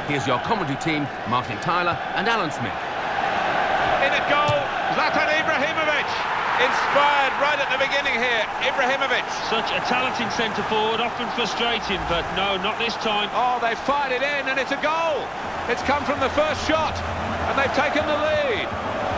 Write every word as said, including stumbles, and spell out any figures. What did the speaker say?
Here's your commentary team, Martin Tyler and Alan Smith. In at goal, Zlatan Ibrahimovic. Inspired right at the beginning here, Ibrahimovic. Such a talented centre-forward, often frustrating, but no, not this time. Oh, they fired it in and it's a goal. It's come from the first shot and they've taken the lead.